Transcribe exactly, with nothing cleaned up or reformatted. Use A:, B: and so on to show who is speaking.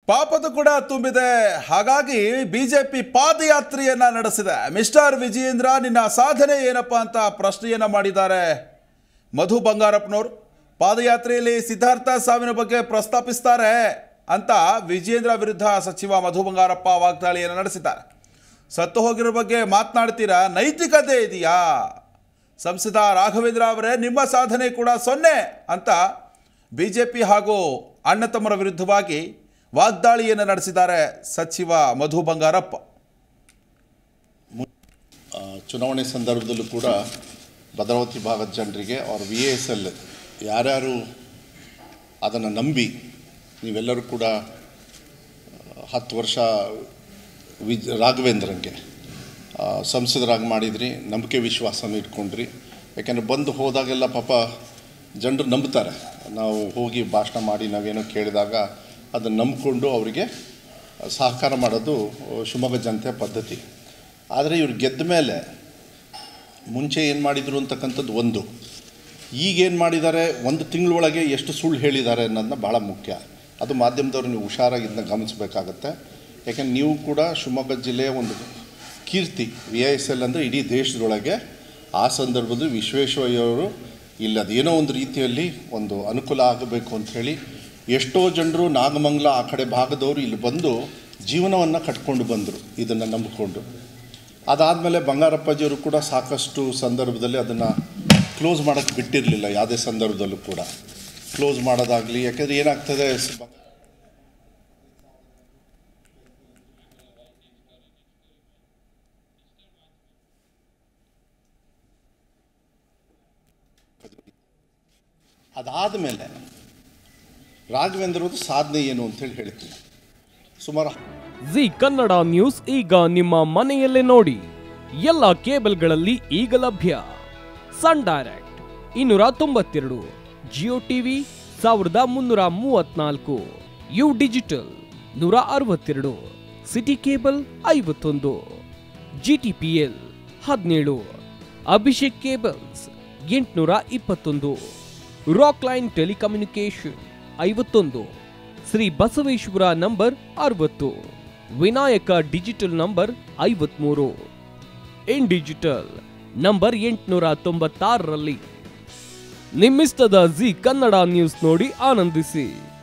A: ಪಾಪದ ಕೂಡ ತುಂಬಿದೆ. ಹಾಗಾಗಿ ಬಿಜೆಪಿ ಪಾದಯಾತ್ರೆಯನ್ನ ನಡೆಸಿದೆ. ಮಿಸ್ಟರ್ ವಿಜಯೇಂದ್ರ, ನಿನ್ನ ಸಾಧನೆ ಏನಪ್ಪ ಅಂತ ಪ್ರಶ್ನೆಯನ್ನ ಮಾಡಿದ್ದಾರೆ ಮಧು ಬಂಗಾರಪ್ಪನವರು. ಪಾದಯಾತ್ರೆಯಲ್ಲಿ ಸಿದ್ಧಾರ್ಥ ಸಾವಿನ ಬಗ್ಗೆ ಪ್ರಸ್ತಾಪಿಸ್ತಾರೆ ಅಂತ ವಿಜಯೇಂದ್ರ ವಿರುದ್ಧ ಸಚಿವ ಮಧು ಬಂಗಾರಪ್ಪ ವಾಗ್ದಾಳಿಯನ್ನು ನಡೆಸಿದ್ದಾರೆ. ಸತ್ತು ಹೋಗಿರೋ ಬಗ್ಗೆ ಮಾತನಾಡ್ತೀರಾ, ನೈತಿಕತೆ ಇದೆಯಾ? ಸಂಸದ ರಾಘವೇಂದ್ರ ಅವರೇ, ನಿಮ್ಮ ಸಾಧನೆ ಕೂಡ ಸೊನ್ನೆ ಅಂತ ಬಿಜೆಪಿ ಹಾಗೂ ಅಣ್ಣ ತಮ್ಮರ ವಿರುದ್ಧವಾಗಿ ವಾಗ್ದಾಳಿಯನ್ನು ನಡೆಸಿದ್ದಾರೆ ಸಚಿವ ಮಧು ಬಂಗಾರಪ್ಪ.
B: ಚುನಾವಣೆ ಸಂದರ್ಭದಲ್ಲೂ ಕೂಡ ಭದ್ರಾವತಿ ಭಾಗದ ಜನರಿಗೆ ಅವ್ರ ವಿ ಎಸ್ ಎಲ್ ಯಾರ್ಯಾರು ಅದನ್ನು ನಂಬಿ ನೀವೆಲ್ಲರೂ ಕೂಡ ಹತ್ತು ವರ್ಷ ವಿಜ್ ರಾಘವೇಂದ್ರಂಗೆ ಸಂಸದರಾಗಿ ಮಾಡಿದ್ರಿ, ನಂಬಿಕೆ ವಿಶ್ವಾಸನ ಇಟ್ಕೊಂಡ್ರಿ. ಯಾಕೆಂದರೆ ಬಂದು ಹೋದಾಗೆಲ್ಲ ಪಾಪ ಜನರು ನಂಬ್ತಾರೆ. ನಾವು ಹೋಗಿ ಭಾಷಣ ಮಾಡಿ ನಾವೇನೋ ಕೇಳಿದಾಗ ಅದನ್ನು ನಂಬಿಕೊಂಡು ಅವರಿಗೆ ಸಹಕಾರ ಮಾಡೋದು ಶಿವಮೊಗ್ಗ ಜನತೆ ಪದ್ಧತಿ. ಆದರೆ ಇವ್ರು ಗೆದ್ದ ಮೇಲೆ ಮುಂಚೆ ಏನು ಮಾಡಿದರು ಅಂತಕ್ಕಂಥದ್ದು ಒಂದು, ಈಗೇನು ಮಾಡಿದ್ದಾರೆ, ಒಂದು ತಿಂಗಳೊಳಗೆ ಎಷ್ಟು ಸುಳ್ಳು ಹೇಳಿದ್ದಾರೆ ಅನ್ನೋದನ್ನ ಭಾಳ ಮುಖ್ಯ. ಅದು ಮಾಧ್ಯಮದವ್ರು ನೀವು ಹುಷಾರಾಗಿ ಇದನ್ನ ಗಮನಿಸಬೇಕಾಗತ್ತೆ. ಯಾಕೆಂದ್ರೆ ನೀವು ಕೂಡ ಶಿವಮೊಗ್ಗ ಜಿಲ್ಲೆಯ ಒಂದು ಕೀರ್ತಿ ವಿ ಐ ಎಸ್ ಎಲ್ ಅಂದರೆ ಇಡೀ ದೇಶದೊಳಗೆ. ಆ ಸಂದರ್ಭದಲ್ಲಿ ವಿಶ್ವೇಶ್ವರಯ್ಯವರು ಇಲ್ಲಿ ಅದೇನೋ ಒಂದು ರೀತಿಯಲ್ಲಿ ಒಂದು ಅನುಕೂಲ ಆಗಬೇಕು ಅಂಥೇಳಿ ಎಷ್ಟೋ ಜನರು ನಾಗಮಂಗಲ ಆ ಕಡೆ ಭಾಗದವರು ಇಲ್ಲಿ ಬಂದು ಜೀವನವನ್ನು ಕಟ್ಕೊಂಡು ಬಂದರು ಇದನ್ನು ನಂಬಿಕೊಂಡು. ಅದಾದಮೇಲೆ ಬಂಗಾರಪ್ಪಾಜಿಯವರು ಕೂಡ ಸಾಕಷ್ಟು ಸಂದರ್ಭದಲ್ಲಿ ಅದನ್ನು ಕ್ಲೋಸ್ ಮಾಡೋಕ್ಕೆ ಬಿಟ್ಟಿರಲಿಲ್ಲ. ಯಾವುದೇ ಸಂದರ್ಭದಲ್ಲೂ ಕೂಡ ಕ್ಲೋಸ್ ಮಾಡೋದಾಗಲಿ. ಯಾಕೆಂದರೆ ಏನಾಗ್ತದೆ, ಅದಾದ ಮೇಲೆ ರಾಘವೇಂದ್ರದ್ದು ಸಾಧನೆ ಏನು ಅಂತೇಳಿ ಹೇಳ್ತೀನಿ. ಸುಮಾರು
C: ಜಿ ಕನ್ನಡ ನ್ಯೂಸ್ ಈಗ ನಿಮ್ಮ ಮನೆಯಲ್ಲೇ ನೋಡಿ. ಎಲ್ಲ ಕೇಬಲ್ಗಳಲ್ಲಿ ಈಗ ಲಭ್ಯ. ಸನ್ ಡೈರೆಕ್ಟ್ ಇನ್ನೂರ ತೊಂಬತ್ತೆರಡು, ಜಿಯೋ ಟಿವಿ ಸಾವಿರದ ಮುನ್ನೂರ ಮೂವತ್ನಾಲ್ಕು, ಯು ಡಿಜಿಟಲ್ ನೂರ ಅರವತ್ತೆರಡು, ಸಿಟಿ ಕೇಬಲ್ ಐವತ್ತೊಂದು, ಜಿ ಟಿ ಪಿ ಎಲ್ ಹದಿನೇಳು, ಅಭಿಷೇಕ್ ಕೇಬಲ್ಸ್ ಎಂಟುನೂರ ಇಪ್ಪತ್ತೊಂದು, ರಾಕ್ ಲೈನ್ ಟೆಲಿಕಮ್ಯುನಿಕೇಶನ್ ಐವತ್ತೊಂದು, ಶ್ರೀ ಬಸವೇಶ್ವರ ನಂಬರ್ ಅರವತ್ತು, ವಿನಾಯಕ ಡಿಜಿಟಲ್ ನಂಬರ್ ಐವತ್ಮೂರು, ಇನ್ ಡಿಜಿಟಲ್ ನಂಬರ್ ಎಂಟುನೂರ ತೊಂಬತ್ತಾರರಲ್ಲಿ. ನಿಮ್ಮಿಸ್ತದ ಜಿ ಕನ್ನಡ ನ್ಯೂಸ್ ನೋಡಿ ಆನಂದಿಸಿ.